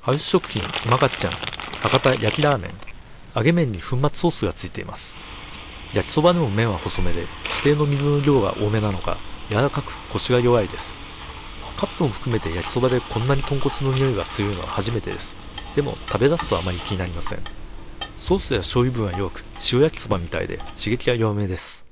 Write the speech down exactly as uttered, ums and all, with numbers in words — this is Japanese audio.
ハウス食品うまかっちゃん博多焼きラーメン。揚げ麺に粉末ソースがついています。焼きそばでも麺は細めで、指定の水の量が多めなのか、柔らかくコシが弱いです。カップも含めて焼きそばでこんなに豚骨の匂いが強いのは初めてです。でも食べ出すとあまり気になりません。ソースや醤油分は弱く、塩焼きそばみたいで刺激が弱めです。